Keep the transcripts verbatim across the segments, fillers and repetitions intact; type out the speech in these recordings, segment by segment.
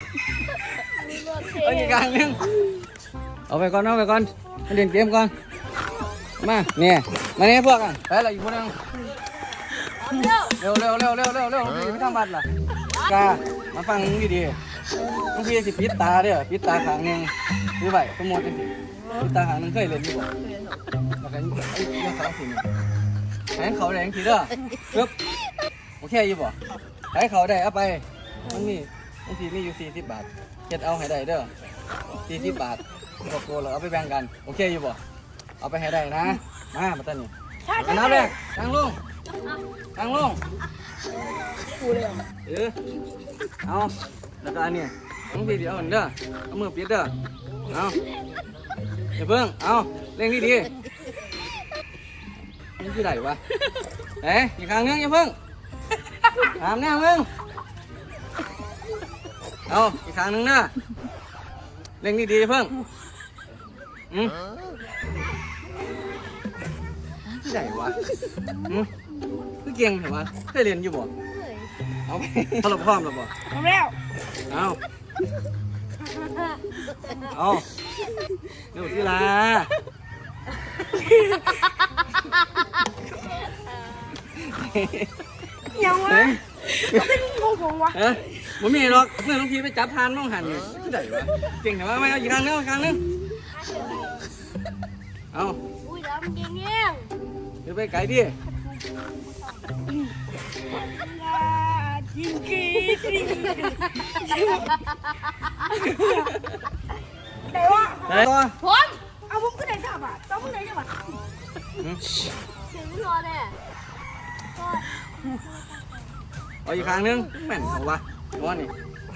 เอาอีกอย่างนึงเอาไปก่อนเอาไปก่อนมาเล่นเกมก่อนมาเนี่ยมาเนี่ยพวกอ่ะไปละอยู่คนนึงเร็วเร็วเร็วเร็วเร็วเร็วไม่ทำบัตรล่ะกามาฟังดีดีบางทีสิปิดตาเด้อปิดตาขางนึงหรือไงสมมติจังสิปิดตาขางนึงเคยเล่นอยู่บ่แล้วก็ไอ้เรื่องเขาสิให้เขาได้ยังทีเด้อปึ๊บโอเคอยู่บ่ให้เขาได้เอาไปมันมีบางทีมีอยู่สี่สิบบาทเก็บเอาให้ได้เด้อสี่สิบบาทบอกตัวเราเอาไปแบ่งกันโอเคอยู่บ่เอาไปให้ได้นะมามาตั้งนี่อันนั้นเลยตั้งลงตั้งลงเออเอาแล้วก็อันนี้บางทีเดี๋ยวเด้อเอามือปิดเด้อเอาอย่าเพิ่งเอาเร่งดีดีนี่ที่ไหนวะเอ๊ะอีกครั้งนึงอย่าเพิ่งถามแน่มึงเอาอีกครั้งนึงนะเร่งดีดีเพิ่งอืมที่ไหนวะอืมคือเก่งเหรอวะเคยเรียนอยู่บ่เอาไปเอาหลบพร้อมหลบบ่เอาแล้วเอาเอาเดี๋ยวที่ลายังวะเป็นงงผมวะเอ๊ะผมมีหรอกเมื่อลุงพีไปจับทานน้องหันอยู่ที่ไหนวะเก่งเหรอวะไม่เอาอีกครั้งนึงอีกครั้งนึงเอาอุ้ยดำเก่งเงี้ยเดี๋ยวไปไกลดิจริงจริงจริงแต่ว่าผมเอาผมก็ได้ทราบอ่ะต้องไหนได้บ้างเสียงไม่รอเลยเอาอีกครั้งนึงแม่นเหรอวะว่านี่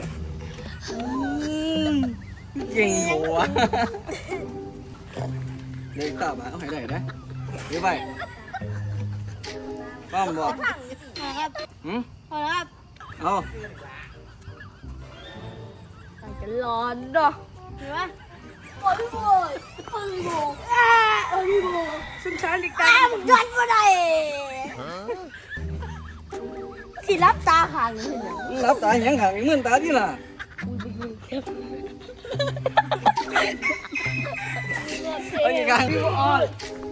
เก่งหัวเด็กตาบ้าเอาให้ได้นะเดี๋ยวไปป้อมบอกครับหืมพอแล้วครับเอาใส่กันร้อนด้วยเห็นไหมโอ้ยโอ้ยโอ้ยโอ้ยโอ้ยโอ้ยซึ่งฉันอีกตาผมย้อนมาได้สิรับตาห่างเลยเนี่ยรับตาอย่างห่างเหมือนตาที่ล่ะเอาอีกครั้งพี่อ่อน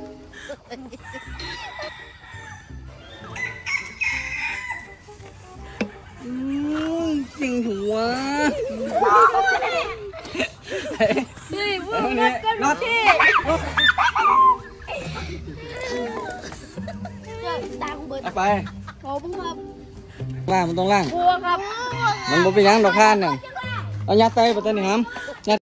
จริงหัวเฮ้ยพูดกันกันที่ตาคุณเบิร์ดไปขอบคุณครับล่างมันต้องล่างบัวครับมันบ่เป็นยังดอกข้านน่ะเอายัดไตไปตัวนี้ครับ